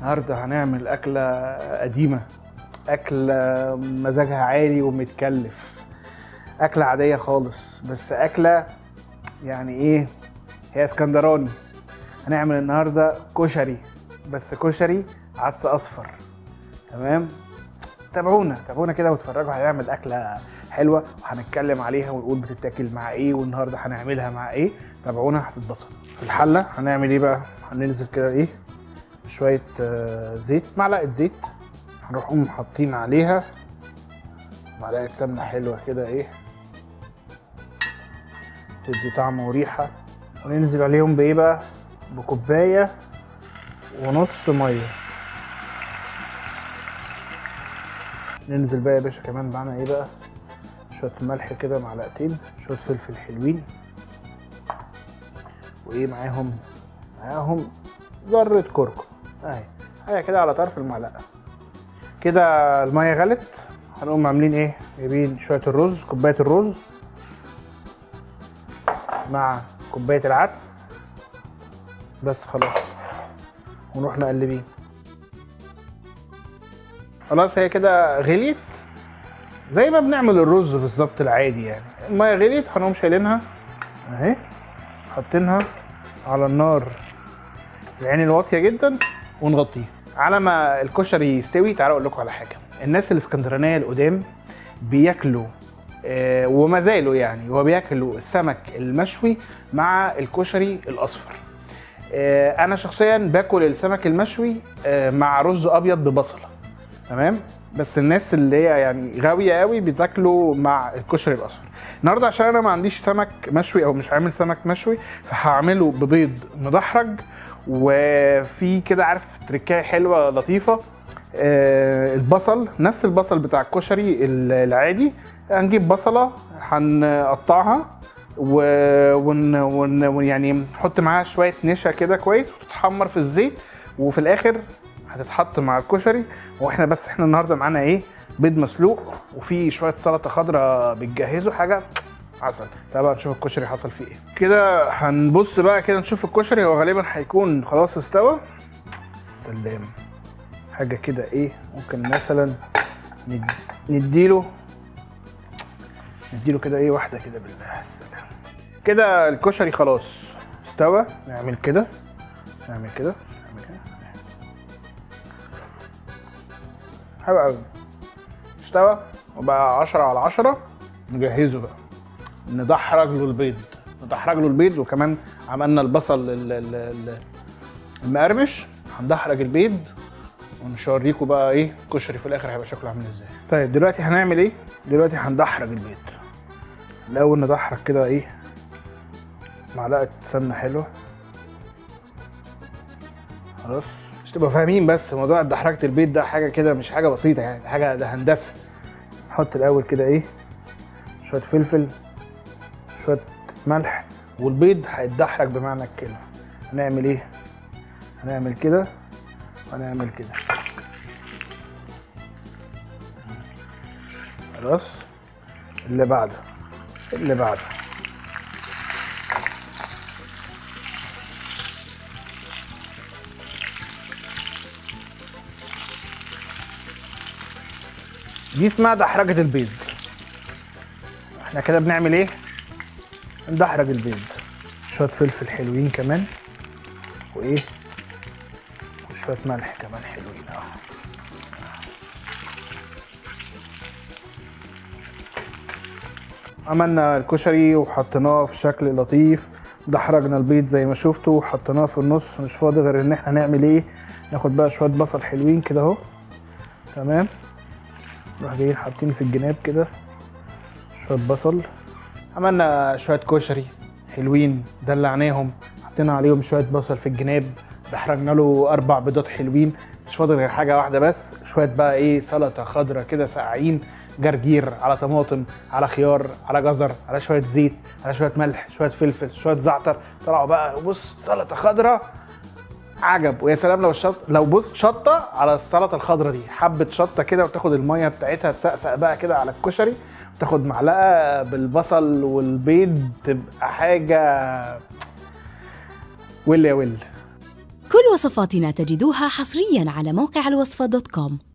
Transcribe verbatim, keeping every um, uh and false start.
النهارده هنعمل أكلة قديمة، أكلة مزاجها عالي ومتكلف، أكلة عادية خالص بس أكلة يعني إيه، هي اسكندراني. هنعمل النهارده كشري، بس كشري عدس أصفر. تمام، تابعونا تابعونا كده واتفرجوا، هنعمل أكلة حلوة وهنتكلم عليها ونقول بتتاكل مع إيه والنهارده هنعملها مع إيه. تابعونا هتتبسطوا. في الحلة هنعمل إيه بقى؟ هننزل كده إيه شوية زيت، معلقة زيت، هنروح نقوم حاطين عليها معلقة سمنة حلوة كده ايه تدي طعم وريحة، وننزل عليهم بايه بقى؟ بكوباية ونص مية. ننزل بقى يا باشا كمان معانا ايه بقى؟ شوية ملح كده، معلقتين، شوية فلفل حلوين، وايه معاهم؟ معاهم ذرة كركم اهي، حاجة كده على طرف المعلقة كده. المية غلت، هنقوم عاملين ايه؟ جايبين شوية الرز، كوباية الرز مع كوباية العدس بس خلاص، ونروح مقلبين. خلاص هي كده غليت زي ما بنعمل الرز بالظبط العادي يعني. المية غليت، هنقوم شايلينها اهي، حاطينها على النار العين الواطية جدا ونغطيه على ما الكشري يستوي. تعالوا اقول لكم على حاجه، الناس الاسكندرانيه القدام بياكلوا آه وما زالوا يعني وبياكلوا السمك المشوي مع الكشري الاصفر. آه انا شخصيا باكل السمك المشوي آه مع رز ابيض ببصله، تمام، بس الناس اللي هي يعني غاويه قوي بتاكله مع الكشري الاصفر. النهارده عشان انا ما عنديش سمك مشوي او مش عامل سمك مشوي، فهعمله ببيض مدحرج، وفي كده عارف تركايه حلوه لطيفه. آه البصل نفس البصل بتاع الكشري العادي، هنجيب بصله هنقطعها ون ون يعني نحط معاها شويه نشا كده كويس وتتحمر في الزيت، وفي الاخر هتتحط مع الكشري. واحنا بس احنا النهارده معانا ايه؟ بيض مسلوق وفي شويه سلطه خضراء بتجهزوا، حاجه عسل. تعالوا بقى نشوف الكشري حصل فيه ايه. كده هنبص بقى كده نشوف الكشري، هو غالبا هيكون خلاص استوى. سلام، حاجه كده ايه، ممكن مثلا نديله نديله كده ايه واحده كده بالله. السلام، كده الكشري خلاص استوى. نعمل كده نعمل كده نعمل كده حلو قوي، استوى وبقى عشرة على عشرة. نجهزه بقى، ندحرج له البيض ندحرج له البيض وكمان عملنا البصل المقرمش. هندحرج البيض ومش هوريكم بقى ايه الكشري في الاخر هيبقى شكله عامل ازاي. طيب دلوقتي هنعمل ايه؟ دلوقتي هندحرج البيض. الاول ندحرج كده ايه معلقه سمنه حلوه خلاص، مش تبقى فاهمين بس موضوع دحرجه البيض ده حاجه كده مش حاجه بسيطه يعني، حاجه ده هندسه. نحط الاول كده ايه شويه فلفل، شويه ملح، والبيض هيتدحرج بمعنى الكلمه. هنعمل ايه؟ هنعمل كده وهنعمل كده خلاص. اللي بعده اللي بعده دي اسمها دحرجة البيض. احنا كده بنعمل ايه؟ ندحرج البيض. شوية فلفل حلوين كمان، وايه وشوية ملح كمان حلوين اهو. عملنا الكشري وحطيناه في شكل لطيف، دحرجنا البيض زي ما شفتوا وحطيناه في النص. مش فاضي غير ان احنا نعمل ايه؟ ناخد بقى شوية بصل حلوين كده اهو، تمام، نروح جايين حاطين في الجناب كده شوية بصل. عملنا شوية كشري حلوين دلعناهم، حطينا عليهم شوية بصل في الجناب، دحرجنا له أربع بيضات حلوين. مش فاضل غير حاجة واحدة بس، شوية بقى إيه سلطة خضرا كده ساقعين، جرجير على طماطم على خيار على جزر على شوية زيت على شوية ملح شوية فلفل شوية زعتر. طلعوا بقى بص سلطة خضرا عجب. ويا سلام لو الشط لو بص شطة على السلطة الخضرا دي، حبة شطة كده وتاخد المية بتاعتها تسقسق بقى كده على الكشري، وتاخد معلقة بالبصل والبيض، تبقى حاجة ويل يا ويل. كل وصفاتنا تجدوها حصرياً على موقع الوصفة دوت كوم.